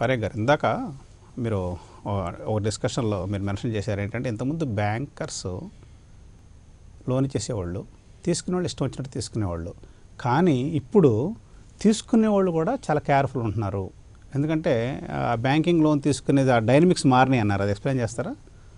పరేగ్ గారు, ఇందాక మీరు ఒక డిస్కషన్లో మీరు మెన్షన్ చేశారు ఏంటంటే, ఇంతకుముందు బ్యాంకర్స్ లోన్ ఇచ్చేసేవాళ్ళు, తీసుకునేవాళ్ళు ఇష్టం వచ్చినట్టు తీసుకునేవాళ్ళు. కానీ ఇప్పుడు తీసుకునేవాళ్ళు కూడా చాలా కేర్ఫుల్ ఉంటున్నారు. ఎందుకంటే బ్యాంకింగ్ లోన్ తీసుకునేది ఆ డైనమిక్స్ మారినాయి అన్నారు. అది ఎక్స్ప్లెయిన్ చేస్తారా?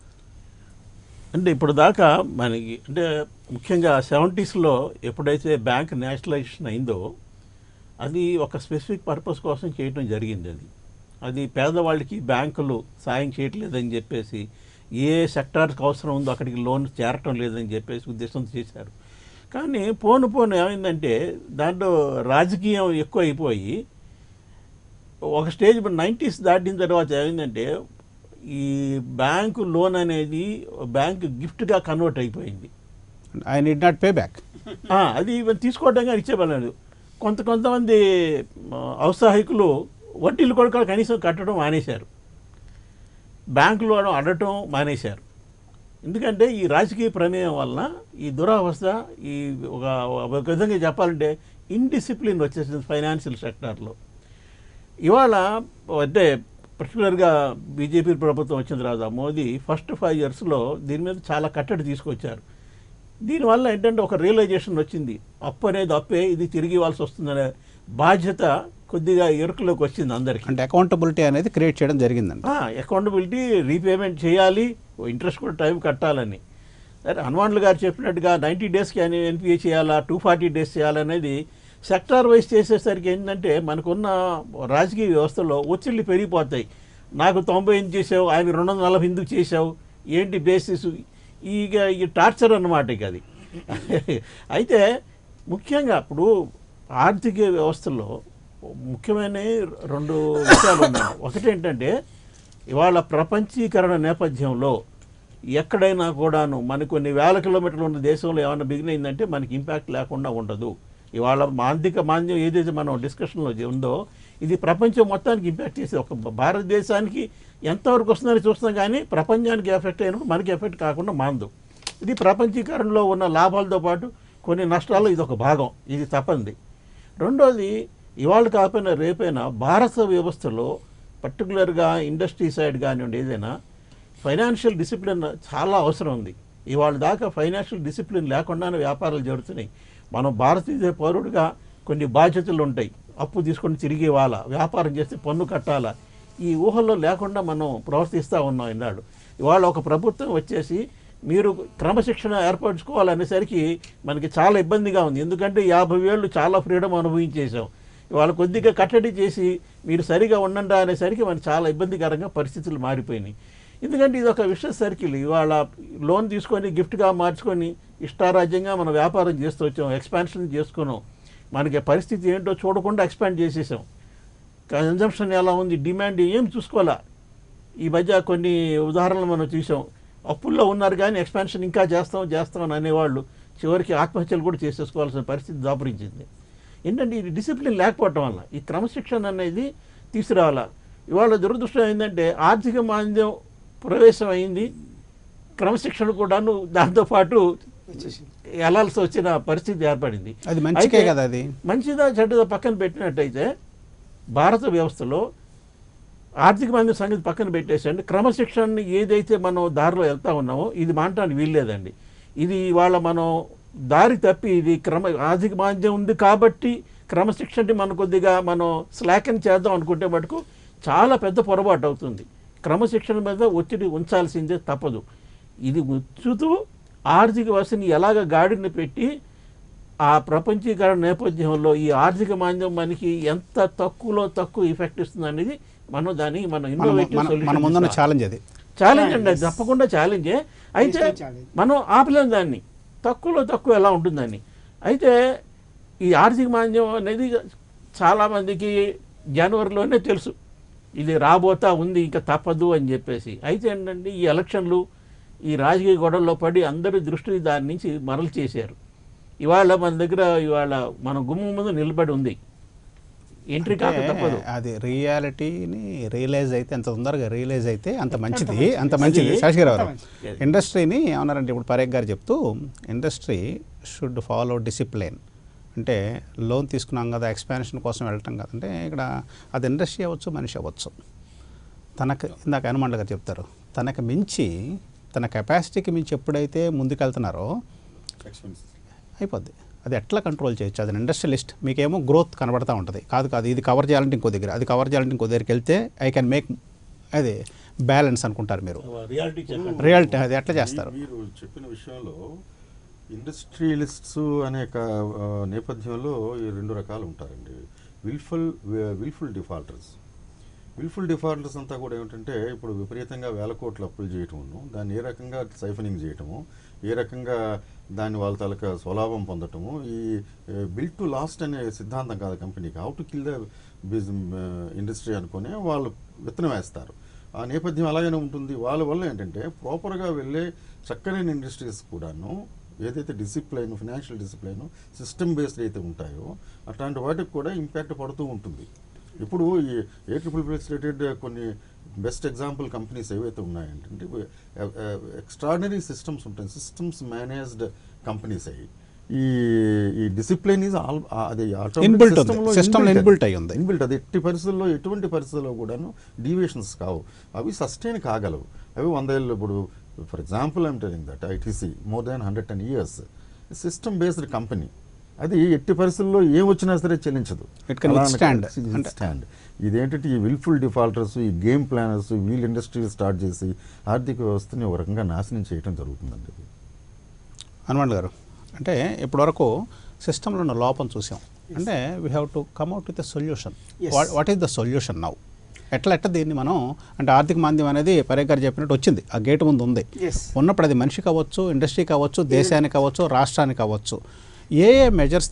అంటే ఇప్పుడు దాకా మనకి అంటే ముఖ్యంగా 70s ఎప్పుడైతే బ్యాంక్ నేషనలైజేషన్ అయిందో అది ఒక స్పెసిఫిక్ పర్పస్ కోసం చేయడం జరిగింది. అది పేదవాళ్ళకి బ్యాంకులు సాయం చేయట్లేదని చెప్పేసి, ఏ సెక్టార్కి అవసరం ఉందో అక్కడికి లోన్ చేరటం లేదని చెప్పేసి ఉద్దేశంతో చేశారు. కానీ పోను ఏమైందంటే దాంట్లో రాజకీయం ఎక్కువ అయిపోయి ఒక స్టేజ్ 90s దాటిన తర్వాత ఏమైందంటే ఈ బ్యాంకు లోన్ అనేది బ్యాంకు గిఫ్ట్గా కన్వర్ట్ అయిపోయింది. I need not pay back. అది తీసుకోవడంగా ఇచ్చేవాళ్ళు. కొంతమంది ఔత్సాహికులు వడ్డీలు కూడా కనీసం కట్టడం మానేశారు, బ్యాంకులో అడగటం మానేశారు. ఎందుకంటే ఈ రాజకీయ ప్రమేయం వలన ఈ దురవస్థ, ఈ ఒక విధంగా చెప్పాలంటే ఇన్డిసిప్లిన్ వచ్చేసింది ఫైనాన్షియల్ సెక్టార్లో. ఇవాళ అంటే పర్టికులర్గా బీజేపీ ప్రభుత్వం వచ్చిన తర్వాత మోదీ ఫస్ట్ 5 yearsలో దీని మీద చాలా కట్టడి తీసుకొచ్చారు. దీనివల్ల ఏంటంటే ఒక రియలైజేషన్ వచ్చింది, అప్పు అనేది అప్పే, ఇది తిరిగి ఇవ్వాల్సి వస్తుందనే బాధ్యత కొద్దిగా ఎరుకలోకి వచ్చింది అందరికీ. అంటే అకౌంటబిలిటీ అనేది క్రియేట్ చేయడం జరిగిందండి. అకౌంటబిలిటీ, రీపేమెంట్ చేయాలి, ఇంట్రెస్ట్ కూడా టైం కట్టాలని. సరే, హనుమాన్లు గారు చెప్పినట్టుగా 90 daysకి ఎన్పిఏ చేయాలా, 240 days చేయాలనేది సెక్టార్ వైజ్ చేసేసరికి ఏంటంటే మనకున్న రాజకీయ వ్యవస్థలో ఒత్తిళ్ళు పెరిగిపోతాయి. నాకు 98 చేసావు, ఆయన 240 ఎందుకు చేసావు, ఏంటి బేసిస్, ఈ టార్చర్ అన్నమాట ఇక అది. అయితే ముఖ్యంగా ఇప్పుడు ఆర్థిక వ్యవస్థలో ముఖ్యమైన 2 విషయాలు ఉన్నాయి. ఒకటి ఏంటంటే ఇవాళ ప్రపంచీకరణ నేపథ్యంలో ఎక్కడైనా కూడాను మనకు కొన్ని వేల కిలోమీటర్లు ఉన్న దేశంలో ఏమైనా బిగిన్ అయిందంటే మనకి ఇంపాక్ట్ లేకుండా ఉండదు. ఇవాళ ఆర్థిక మాంద్యం ఏదైతే మనం డిస్కషన్లో ఉందో ఇది ప్రపంచం మొత్తానికి ఇంపాక్ట్ చేసేది. ఒక భారతదేశానికి ఎంతవరకు వస్తుందని చూస్తున్నాం, కానీ ప్రపంచానికి ఎఫెక్ట్ అయినప్పుడు మనకి ఎఫెక్ట్ కాకుండా మాందు. ఇది ప్రపంచీకరణలో ఉన్న లాభాలతో పాటు కొన్ని నష్టాలు ఇది ఒక భాగం, ఇది తప్పంది. రెండోది, ఇవాళ కాకపోయినా రేపైనా భారత వ్యవస్థలో పర్టికులర్గా ఇండస్ట్రీ సైడ్ కానివ్వండి, ఏదైనా ఫైనాన్షియల్ డిసిప్లిన్ చాలా అవసరం ఉంది. ఇవాళ దాకా ఫైనాన్షియల్ డిసిప్లిన్ లేకుండానే వ్యాపారాలు జరుగుతున్నాయి. మనం భారతీయ పౌరుడిగా కొన్ని బాధ్యతలు ఉంటాయి, అప్పు తీసుకొని తిరిగి ఇవ్వాలా, వ్యాపారం చేస్తే పన్ను కట్టాలా, ఈ ఊహల్లో లేకుండా మనం ప్రవర్తిస్తూ ఉన్నాం ఈనాడు. ఇవాళ ఒక ప్రభుత్వం వచ్చేసి మీరు క్రమశిక్షణ ఏర్పరచుకోవాలనేసరికి మనకి చాలా ఇబ్బందిగా ఉంది. ఎందుకంటే 50 ఏళ్ళు చాలా ఫ్రీడమ్ అనుభవించేసాం. ఇవాళ కొద్దిగా కట్టడి చేసి మీరు సరిగా ఉండండి అనేసరికి మనకి చాలా ఇబ్బందికరంగా పరిస్థితులు మారిపోయినాయి. ఎందుకంటే ఇది ఒక విషయ సర్కిల్. ఇవాళ లోన్ తీసుకొని గిఫ్ట్గా మార్చుకొని ఇష్టారాజ్యంగా మనం వ్యాపారం చేస్తూ వచ్చాం, ఎక్స్పాన్షన్ చేసుకున్నాం. మనకి పరిస్థితి ఏంటో చూడకుండా ఎక్స్పాండ్ చేసేసాం. కన్జంప్షన్ ఎలా ఉంది, డిమాండ్ ఏం చూసుకోవాలా. ఈ మధ్య కొన్ని ఉదాహరణలు మనం చూసాం. అప్పుల్లో ఉన్నారు కానీ ఎక్స్పాన్షన్ ఇంకా చేస్తాం అనేవాళ్ళు చివరికి ఆత్మహత్యలు కూడా చేసేసుకోవాల్సిన పరిస్థితి దాపురించింది. ఏంటంటే ఇది డిసిప్లిన్ లేకపోవటం వల్ల ఈ క్రమశిక్షణ అనేది తీసుకురావాలా. ఇవాళ దురదృష్టం ఏంటంటే ఆర్థిక మాంద్యం ప్రవేశం అయింది, క్రమశిక్షణ కూడాను దాంతోపాటు వెళ్ళాల్సి వచ్చిన పరిస్థితి ఏర్పడింది. అది మంచిదే కదా, అది మంచిదా చెడ్డదా పక్కన పెట్టినట్టయితే భారత వ్యవస్థలో ఆర్థిక మాంద్యం సంగతి పక్కన పెట్టేసండి, క్రమశిక్షణని ఏదైతే మనం దారిలో వెళ్తా ఉన్నామో ఇది మానటానికి వీల్లేదండి. ఇది ఇవాళ మనం దారి తప్పి ఇది ఆర్థిక మాంద్యం ఉంది కాబట్టి క్రమశిక్షణని మనం కొద్దిగా మనం స్లాకన్ చేద్దాం అనుకుంటే మటుకు చాలా పెద్ద పొరపాటు అవుతుంది. క్రమశిక్షణ మీద ఒత్తిడి ఉంచాల్సిందే తప్పదు. ఇది ఉంచుతూ ఆర్థిక వ్యవస్థని ఎలాగ గాడిని పెట్టి ఆ ప్రపంచీకరణ నేపథ్యంలో ఈ ఆర్థిక మాంద్యం మనకి ఎంత తక్కువ ఎఫెక్ట్ ఇస్తుంది అనేది మనం దాన్ని ముందున్న ఛాలెంజ్ అండి, అది తప్పకుండా ఛాలెంజే. అయితే మనం ఆపలేం దాన్ని, తక్కువ ఎలా ఉంటుందని. అయితే ఈ ఆర్థిక మాంద్యం అనేది చాలామందికి జనవరిలోనే తెలుసు ఇది రాబోతా ఉంది, ఇంకా తప్పదు అని చెప్పేసి. అయితే ఏంటంటే ఈ ఎలక్షన్లు, ఈ రాజకీయ గొడవల్లో పడి అందరి దృష్టిని దాని నుంచి మరలు చేశారు. ఇవాళ మన దగ్గర మన గుమ్మం ముందు నిలబడి ఉంది, ఎంట్రీ కాక తప్పదు. అది రియాలిటీని రియలైజ్ అయితే ఎంత తొందరగా రియలైజ్ అయితే అంత మంచిది. శశిగారు, ఇండస్ట్రీని ఏమన్నారంటే ఇప్పుడు పరేగ్ గారు చెప్తూ ఇండస్ట్రీ షుడ్ ఫాలో డిసిప్లిన్ అంటే లోన్ తీసుకున్నాం కదా ఎక్స్పాన్షన్ కోసం వెళ్ళటం కదా, అంటే ఇక్కడ అది ఇండస్ట్రీ అవ్వచ్చు, మనిషి అవ్వచ్చు. తనకు ఇందాక హనుమంత్ గారు చెప్తారు, తనకు మించి తన కెపాసిటీకి మించి ఎప్పుడైతే ముందుకెళ్తున్నారో అయిపోద్ది. అది ఎట్లా కంట్రోల్ చేయొచ్చు? అది ఇండస్ట్రియలిస్ట్. మీకేమో గ్రోత్ కనబడతా ఉంటుంది, కాదు ఇది కవర్ చేయాలంటే ఇంకో దగ్గర, అది కవర్ చేయాలంటే ఇంకో దగ్గరికి వెళ్తే ఐ కెన్ మేక్ అది బ్యాలెన్స్ అనుకుంటారు మీరు. రియాలిటీ అది ఎట్లా చేస్తారు? మీరు చెప్పిన విషయంలో ఇండస్ట్రియలిస్ట్స్ అనే నేపథ్యంలో ఈ 2 రకాలు ఉంటారండి. Wilful defaulters. విల్ఫుల్ డిఫాల్టర్స్ అంతా కూడా ఏమిటంటే ఇప్పుడు విపరీతంగా వేల కోట్లు అప్పులు చేయటము, దాన్ని ఏ రకంగా సైఫనింగ్ చేయటము, ఏ రకంగా దాన్ని వాళ్ళ తాలూకా స్వలాభం పొందటము, ఈ బిల్డ్ టు లాస్ట్ అనే సిద్ధాంతం కాదు కంపెనీకి, how to kill the industry అనుకుని వాళ్ళు విత్తనం వేస్తారు. ఆ నేపథ్యం అలాగనే ఉంటుంది. వాళ్ళ వల్ల ఏంటంటే ప్రాపర్గా వెళ్ళే చక్కని ఇండస్ట్రీస్ కూడాను ఏదైతే discipline, financial discipline, system based అయితే ఉంటాయో అట్లాంటి వాటికి కూడా ఇంపాక్ట్ పడుతూ ఉంటుంది. ఇప్పుడు ఈ AFFF రిలేటెడ్ కొన్ని బెస్ట్ ఎగ్జాంపుల్ కంపెనీస్ ఏవైతే ఉన్నాయంటే ఎక్స్ట్రాడినరీ సిస్టమ్స్ ఉంటాయి, సిస్టమ్స్ మేనేజ్డ్ కంపెనీస్ అయ్యి ఈ డిసిప్లిన్ ఈజ్ అది ఇన్బిల్ట్ అయి ఉంది. ఇన్బిల్ట్ అది ఎటువంటి పరిస్థితుల్లో కూడాను డీవియేషన్స్ కావు, అవి సస్టైన్ కాగలవు. అవి 100 ఏళ్ళు. ఇప్పుడు for example I'm telling that ITC more than 110 years system based company. అది ఎట్టి పరిస్థితుల్లో ఏం వచ్చినా సరే చెల్లించదు, స్టాండ్. ఇదేంటంటే ఈ విల్ఫుల్ డిఫాల్టర్స్, ఈ game planners will industry start చేసి ఆర్థిక వ్యవస్థని ఒక రకంగా నాశనం చేయడం జరుగుతుందండి. హనుమంత్ గారు, అంటే ఇప్పటివరకు సిస్టంలో ఉన్న లోపం చూసాం. అంటే we have to come out with a solution. What is the solution now? ఎట్లా దీన్ని మనం, అంటే ఆర్థిక మాంద్యం అనేది పరేఖ్ గారు చెప్పినట్టు వచ్చింది, ఆ గేటు ముందు ఉంది. ఉన్నప్పుడు అది మనిషికి అవ్వచ్చు, ఇండస్ట్రీకి అవ్వచ్చు, దేశానికి అవ్వచ్చు, రాష్ట్రానికి అవ్వచ్చు. ఏ మెజర్స్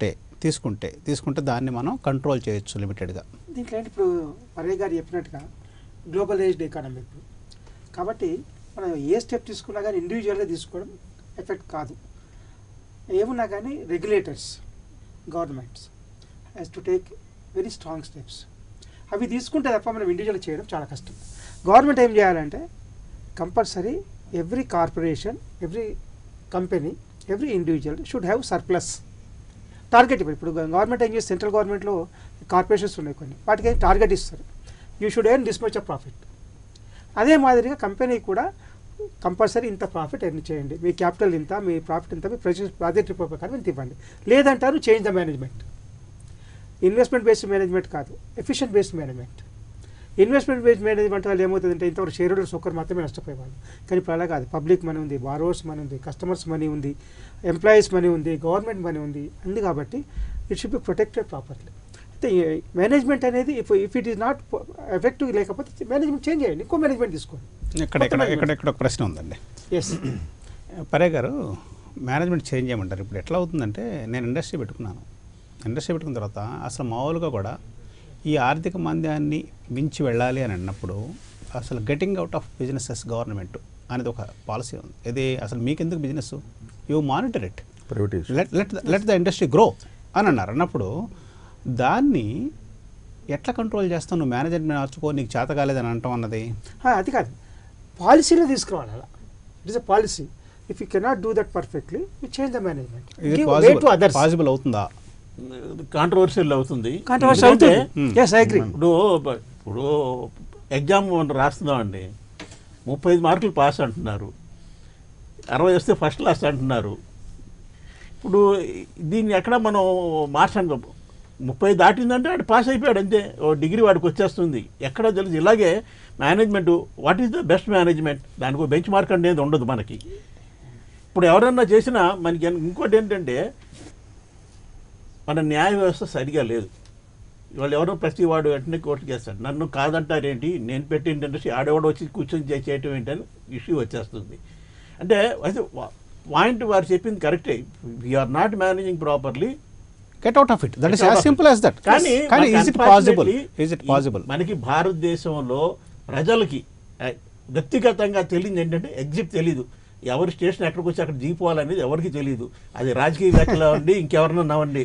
తీసుకుంటే దాన్ని మనం కంట్రోల్ చేయొచ్చు లిమిటెడ్గా? దీంట్లో ఇప్పుడు పరేఖ్ గారు చెప్పినట్టుగా గ్లోబలైజ్డ్ ఎకానమీ ఇప్పుడు, కాబట్టి మనం ఏ స్టెప్ తీసుకున్నా కానీ ఇండివిజువల్గా తీసుకోవడం ఎఫెక్ట్ కాదు. ఏమున్నా కానీ regulators, governments has to take very strong steps. అవి తీసుకుంటే తప్ప మనం ఇండివిజువల్ చేయడం చాలా కష్టం. గవర్నమెంట్ ఏం చేయాలంటే compulsory every corporation, every company, every individual should have surplus target. ఇప్పుడు గవర్నమెంట్ ఏం చేస్తే సెంట్రల్ గవర్నమెంట్లో కార్పొరేషన్స్ ఉన్నాయి కొన్ని, వాటికి టార్గెట్ ఇస్తారు, you should earn this much of profit. అదే మాదిరిగా కంపెనీ కూడా కంపల్సరీ ఇంత ప్రాఫిట్ ఎర్న్ చేయండి, మీ క్యాపిటల్ ఇంత, మీ ప్రాఫిట్ ఇంత, మీ ప్రాజెక్ట్ రిపోర్ట్ ప్రకారం ఇంత ఇవ్వండి. లేదంటారు change the management. Investment based management కాదు, efficient based management. Investment based management వాళ్ళు ఏమవుతుందంటే ఇంతవరకు షేర్ హోల్డర్స్ ఒక్కరు మాత్రమే నష్టపోయేవాళ్ళు, కానీ ఇప్పుడు అలా కాదు. పబ్లిక్ మనీ ఉంది, బారోవర్స్ మనీ ఉంది, కస్టమర్స్ మనీ ఉంది, ఎంప్లాయీస్ మనీ ఉంది, గవర్నమెంట్ మనీ ఉంది, ఉంది. కాబట్టి it should be protected properly. అయితే మేనేజ్మెంట్ అనేది if it is not effective లేకపోతే మేనేజ్మెంట్ చేంజ్ చేయండి, ఇంకో మేనేజ్మెంట్ తీసుకోండి. ఇక్కడ ఒక ప్రశ్న ఉందండి. ఎస్ పరేఖ్ గారు, మేనేజ్మెంట్ చేంజ్ చేయమంటారు. ఇప్పుడు ఎట్లా అవుతుందంటే, నేను ఇండస్ట్రీ పెట్టుకున్న తర్వాత అసలు మామూలుగా కూడా ఈ ఆర్థిక మాంద్యాన్ని మించి వెళ్ళాలి అని అన్నప్పుడు అసలు getting out of businesses government అనేది ఒక పాలసీ ఉంది. ఇది అసలు మీకెందుకు business, you monitor it, let the industry grow అని అన్నప్పుడు దాన్ని ఎట్లా కంట్రోల్ చేస్తావు? నువ్వు మేనేజ్మెంట్ మార్చుకో, నీకు చేత కాలేదని అంటాం అన్నది అది కాదు, పాలసీలో తీసుకురావాలి. అలా it is a policy. If you cannot do that perfectly, you change the management. Possible అవుతుందా? కాంట్రవర్షియల్ అవుతుంది. ఇప్పుడు ఎగ్జామ్ రాస్తున్నామండి, 35 మార్కులు పాస్ అంటున్నారు, 60 వస్తే ఫస్ట్ క్లాస్ అంటున్నారు. ఇప్పుడు దీన్ని ఎక్కడ మనం మార్చాను? 30 దాటిందంటే వాడు పాస్ అయిపోయాడు అంతే, ఓ డిగ్రీ వాడికి వచ్చేస్తుంది. ఎక్కడ తెలుసు? ఇలాగే management, what is the best management, దానికి బెంచ్ మార్క్ అనేది ఉండదు మనకి. ఇప్పుడు ఎవరన్నా చేసినా మనకి ఇంకోటి ఏంటంటే, మన న్యాయ వ్యవస్థ సరిగా లేదు. వాళ్ళు ఎవరో ప్రతి వాడు వెంటనే కోర్టుకు వేస్తాడు, నన్ను కాదంటారేంటి, నేను పెట్టిన ఇండస్ట్రీ ఆడేవాడు వచ్చి కూర్చొని చేయటం ఏంటని ఇష్యూ వచ్చేస్తుంది. అంటే అయితే పాయింట్ వారు చెప్పింది కరెక్టే, we are not managing properly, get out of it. That is as simple as that. కానీ is it possible? మనకి భారతదేశంలో ప్రజలకి వ్యక్తిగతంగా తెలియదు ఏంటంటే ఎగ్జిట్ తెలీదు. ఎవరి స్టేషన్ ఎక్కడికి వచ్చి అక్కడ దిగిపోవాలనేది ఎవరికి తెలియదు. అది రాజకీయవేత్తలు అవ్వండి, ఇంకెవరన్నా అవ్వండి,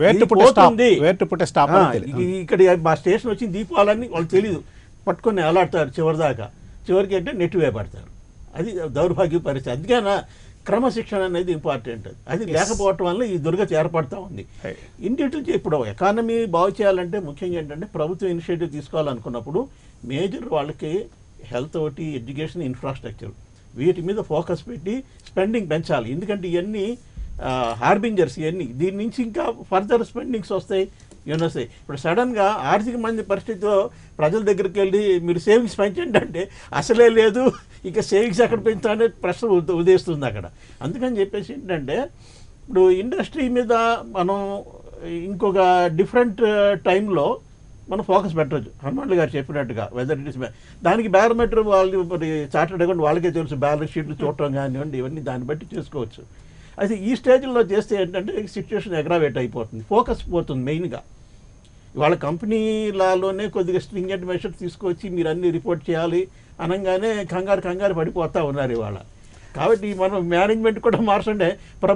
ఇక్కడ మా స్టేషన్ వచ్చి దిగిపోవాలని వాళ్ళు తెలియదు, పట్టుకొని అలాడతారు చివరి దాకా. చివరికి అంటే నెట్టివేయబడతారు. అది దౌర్భాగ్య పరిస్థితి. అందుకైనా క్రమశిక్షణ అనేది ఇంపార్టెంట్. అది లేకపోవటం వల్ల ఈ దుర్గతి ఏర్పడుతూ ఉంది. ఇండివిజువల్ ఇప్పుడు ఎకానమీ బాగు చేయాలంటే ముఖ్యంగా ఏంటంటే ప్రభుత్వం ఇనిషియేటివ్ తీసుకోవాలనుకున్నప్పుడు మేజర్ వాళ్ళకి హెల్త్ ఒకటి, ఎడ్యుకేషన్, ఇన్ఫ్రాస్ట్రక్చర్ వీటి మీద ఫోకస్ పెట్టి స్పెండింగ్ పెంచాలి. ఎందుకంటే ఇవన్నీ హార్బింజర్స్, ఇవన్నీ దీని నుంచి ఇంకా ఫర్దర్ స్పెండింగ్స్ వస్తాయి, ఇవన్నీ వస్తాయి. ఇప్పుడు సడన్గా ఆర్థిక మంది పరిస్థితిలో ప్రజల దగ్గరికి వెళ్ళి మీరు సేవింగ్స్ పెంచండి అంటే అసలే లేదు, ఇక సేవింగ్స్ ఎక్కడ పెంచాలనే ప్రశ్న ఉదయిస్తుంది అక్కడ. అందుకని చెప్పేసి ఏంటంటే ఇప్పుడు ఇండస్ట్రీ మీద మనం ఇంకొక డిఫరెంట్ టైంలో మనం ఫోకస్ పెట్టవచ్చు. హనుమంతులు గారు చెప్పినట్టుగా వెదర్ ఇట్ ఇస్ దానికి బ్యారోమీటర్ వాళ్ళు మరి చార్టెడ్ అకౌంట్ వాళ్ళకే తెలుసు, బ్యాలెన్స్ షీట్లు చూడటం కానివ్వండి, ఇవన్నీ దాన్ని బట్టి చేసుకోవచ్చు. అయితే ఈ స్టేజ్లో చేస్తే ఏంటంటే సిచ్యువేషన్ అగ్రావేట్ అయిపోతుంది, ఫోకస్ పోతుంది మెయిన్గా. వాళ్ళ కంపెనీలలోనే కొద్దిగా స్ట్రింజెంట్ మెషర్స్ తీసుకొచ్చి మీరు అన్ని రిపోర్ట్ చేయాలి అనగానే కంగారు పడిపోతూ ఉన్నారు ఇవాళ. కాబట్టి మనం మేనేజ్మెంట్ కూడా మార్చండి,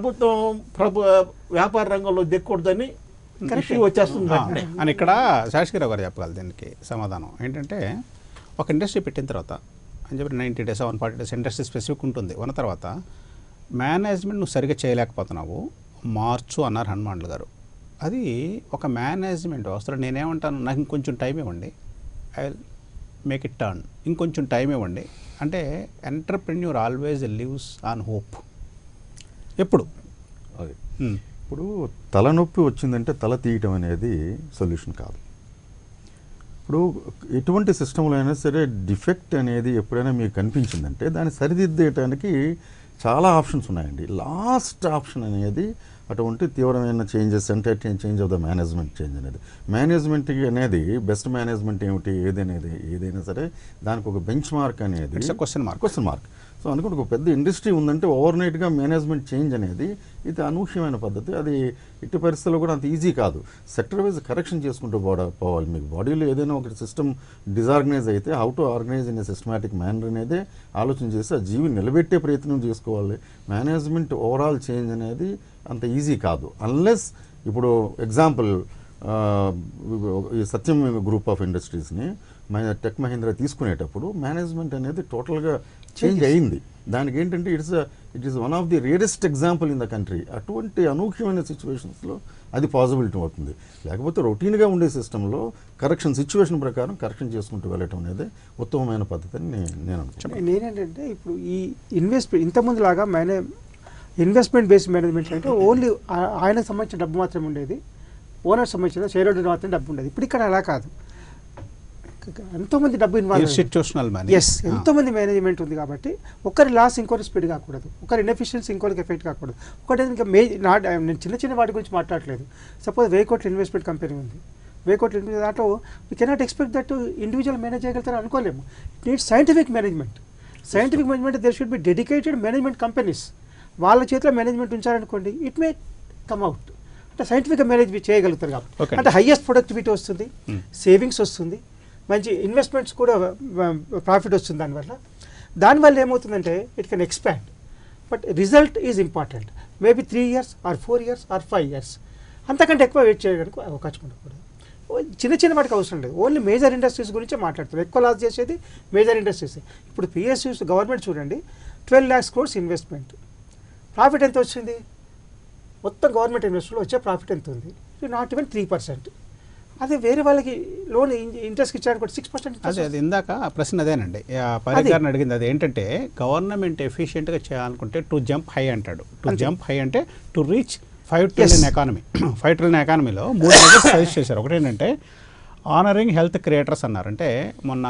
వ్యాపార రంగంలో దిక్కకూడదని ఇష్యూ వచ్చేస్తుంది అని ఇక్కడ శాశ్వతరావు గారు చెప్పగలరు దీనికి సమాధానం ఏంటంటే, ఒక ఇండస్ట్రీ పెట్టిన తర్వాత అని చెప్పి 90 days 140 days ఇండస్ట్రీ స్పెసిఫిక్ ఉంటుంది. ఉన్న తర్వాత మేనేజ్మెంట్ నువ్వు సరిగ్గా చేయలేకపోతున్నావు, మార్చు అన్నారు హనుమంతులు గారు. అది ఒక మేనేజ్మెంట్ వ్యవస్థలో నేనేమంటాను, నాకు ఇంకొంచెం టైం ఇవ్వండి, I will make it turn, ఇంకొంచెం టైం ఇవ్వండి అంటే entrepreneur always lives on hope. ఎప్పుడు అది ఇప్పుడు తలనొప్పి వచ్చిందంటే తల తీయటం అనేది సొల్యూషన్ కాదు. ఇప్పుడు ఎటువంటి సిస్టంలో అయినా సరే డిఫెక్ట్ అనేది ఎప్పుడైనా మీకు కనిపించిందంటే దాన్ని సరిదిద్దేయడానికి చాలా ఆప్షన్స్ ఉన్నాయండి. లాస్ట్ ఆప్షన్ అనేది అటువంటి తీవ్రమైన చేంజెస్ అంటే change of the management change అనేది. మేనేజ్మెంట్ అనేది బెస్ట్ మేనేజ్మెంట్ ఏమిటి ఏదైనా సరే దానికి ఒక బెంచ్ మార్క్ అనేది క్వశ్చన్ మార్క్. సో అనుకుంటే ఒక పెద్ద ఇండస్ట్రీ ఉందంటే ఓవర్నైట్గా మేనేజ్మెంట్ చేంజ్ అనేది ఇది అనూహ్యమైన పద్ధతి. అది ఇట్టి పరిస్థితుల్లో కూడా అంత ఈజీ కాదు. సెక్టర్ వైజ్ కరెక్షన్ చేసుకుంటూ పోవాలి. మీకు బాడీలో ఏదైనా ఒక సిస్టమ్ డిజార్గనైజ్ అయితే how to organise in a systematic manner అనేదే ఆలోచన చేసి ఆ జీవిని నిలబెట్టే ప్రయత్నం చేసుకోవాలి. మేనేజ్మెంట్ ఓవరాల్ చేంజ్ అనేది అంత ఈజీ కాదు. అన్లెస్ ఇప్పుడు ఎగ్జాంపుల్ ఈ సత్యం గ్రూప్ ఆఫ్ ఇండస్ట్రీస్ని టెక్ మహీంద్రా తీసుకునేటప్పుడు మేనేజ్మెంట్ అనేది టోటల్గా చేంజ్ అయింది. దానికి ఏంటంటే it is one of the rarest example in the country. అటువంటి అనూహ్యమైన సిచ్యువేషన్స్లో అది పాసిబిలిటీ అవుతుంది. లేకపోతే రొటీన్గా ఉండే సిస్టంలో సిచ్యువేషన్ ప్రకారం కరెక్షన్ చేసుకుంటూ వెళ్ళటం అనేది ఉత్తమమైన పద్ధతి అని నేను అనుకుంటున్నాను. నేనేంటంటే ఇప్పుడు ఈ ఇన్వెస్ట్మెంట్ ఇంతకుముందు లాగా ఇన్వెస్ట్మెంట్ బేస్డ్ మేనేజ్మెంట్ అంటే ఓన్లీ ఆయనకు సంబంధించిన డబ్బు మాత్రమే ఉండేది, ఓనర్ సంబంధించిన షేర్ హోల్డర్ మాత్రమే డబ్బు ఉండేది. ఇప్పుడు ఇక్కడ అలా కాదు, ఎంతోమంది డబ్బు ఇన్వాల్వ్, ఎంతోమంది మేనేజ్మెంట్ ఉంది. కాబట్టి ఒకరి లాస్ ఇంకోటి స్పీడ్ కాకూడదు, ఒకరి ఇన్ఎఫిషియన్సీ ఇంకోరికి ఎఫెక్ట్ కాకూడదు. ఒకటి ఇంకా నేను చిన్న వాటి గురించి మాట్లాడలేదు. సపోజ్ 1000 కోట్ల ఇన్వెస్ట్మెంట్ కంపెనీ ఉంది, 1000 కోట్ల దాంట్లో we cannot expect that individual manage చేయగలుగుతారు అనుకోలేము. It needs scientific management. There should be dedicated management companies. వాళ్ళ చేతిలో మేనేజ్మెంట్ ఉంచారనుకోండి, ఇట్ మే కమ్ అవుట్. అంటే సైంటిఫిక్గా మేనేజ్ చేయగలుగుతారు కాబట్టి అంటే హైయెస్ట్ ప్రొడక్టివిటీ వస్తుంది, సేవింగ్స్ వస్తుంది, మంచి ఇన్వెస్ట్మెంట్స్ కూడా ప్రాఫిట్ వస్తుంది. దానివల్ల ఏమవుతుందంటే it can expand. But result is important. Maybe 3 years or 4 years or 5 years, అంతకంటే ఎక్కువ వెయిట్ చేయడానికి అవకాశం ఉండకూడదు. చిన్న వాటికి అవసరం లేదు. ఓన్లీ మేజర్ ఇండస్ట్రీస్ గురించే మాట్లాడుతారు. ఎక్కువ లాస్ చేసేది మేజర్ ఇండస్ట్రీస్. ఇప్పుడు పిఎస్యూస్ గవర్నమెంట్ చూడండి, 12 lakhs crores ఇన్వెస్ట్మెంట్, ప్రాఫిట్ ఎంత వచ్చింది? మొత్తం గవర్నమెంట్ ఇన్వెస్ట్మెంట్లో వచ్చే ప్రాఫిట్ ఎంత ఉంది? Not even 3%. అదే వేరే వాళ్ళకి లోన్ ఇంట్రెస్ట్ ఇచ్చారు 6%. అది ఇందాక ప్రశ్న అదేనండి, పరిగారిని అడిగింది. అది ఏంటంటే గవర్నమెంట్ ఎఫిషియెంట్గా చేయాలనుకుంటే టు జంప్ హై అంటాడు. టు జంప్ హై అంటే to reach 5 trillion economy. 5 trillion ఎకానమీలో 3 మెజర్స్ సజెస్ట్ చేశారు. ఒకటి ఏంటంటే ఆనరింగ్ హెల్త్ క్రియేటర్స్ అన్నారు. అంటే మొన్న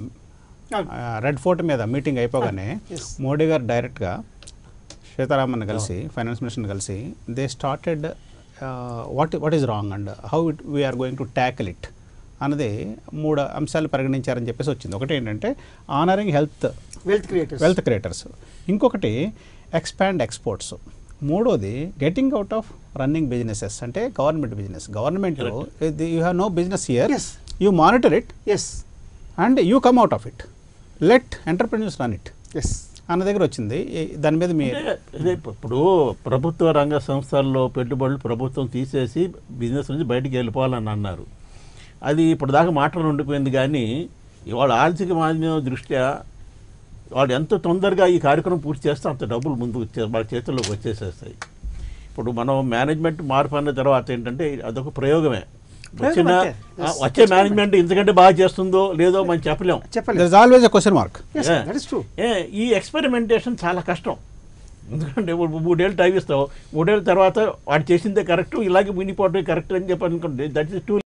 రెడ్ ఫోర్ట్ మీద మీటింగ్ అయిపోగానే మోడీ గారు డైరెక్ట్గా సీతారామన్ కలిసి, ఫైనాన్స్ మినిస్టర్ని కలిసి, they started what is wrong and how we are going to tackle it అన్నది 3 అంశాలు పరిగణించారని చెప్పేసి వచ్చింది. ఒకటి ఏంటంటే ఆనరింగ్ వెల్త్ క్రియేటర్స్, ఇంకొకటి ఎక్స్పాండ్ ఎక్స్పోర్ట్స్, మూడోది getting out of running businesses అంటే గవర్నమెంట్ బిజినెస్. గవర్నమెంట్లో you have no business here, you monitor it and you come out of it, let entrepreneurs run it అన్న దగ్గర వచ్చింది. దాని మీద ఇప్పుడు ప్రభుత్వ రంగ సంస్థల్లో పెట్టుబడులు ప్రభుత్వం తీసేసి బిజినెస్ నుంచి బయటికి వెళ్ళిపోవాలని అన్నారు. అది ఇప్పుడు దాకా మాటలు ఉండిపోయింది. కానీ ఇవాళ ఆర్థిక మాధ్యమం దృష్ట్యా వాళ్ళు ఎంత తొందరగా ఈ కార్యక్రమం పూర్తి చేస్తే అంత డబ్బులు ముందు వాళ్ళ చేతుల్లోకి వచ్చేసేస్తాయి. ఇప్పుడు మనం మేనేజ్మెంట్ మార్పు అన్న తర్వాత ఏంటంటే అదొక ప్రయోగమే. వచ్చిన అంతే. Yes. వచ్చే మేనేజ్మెంట్ ఇంతకంటే బాగా చేస్తుందో లేదో మనం చెప్పలేం. చెప్పలేదు. There is always a question mark. Yes, Yeah. that is true. ఈ ఎక్స్పెరిమెంటేషన్ చాలా కష్టం. ఎందుకంటే ఇప్పుడు 3 ఏళ్ళు టైం ఇస్తావు, 3 ఏళ్ళ తర్వాత వాడు చేసిందే కరెక్ట్, ఇలాగే మునిపోవటం కరెక్ట్ అని చెప్పి అనుకోండి, దట్ ఈస్ టూ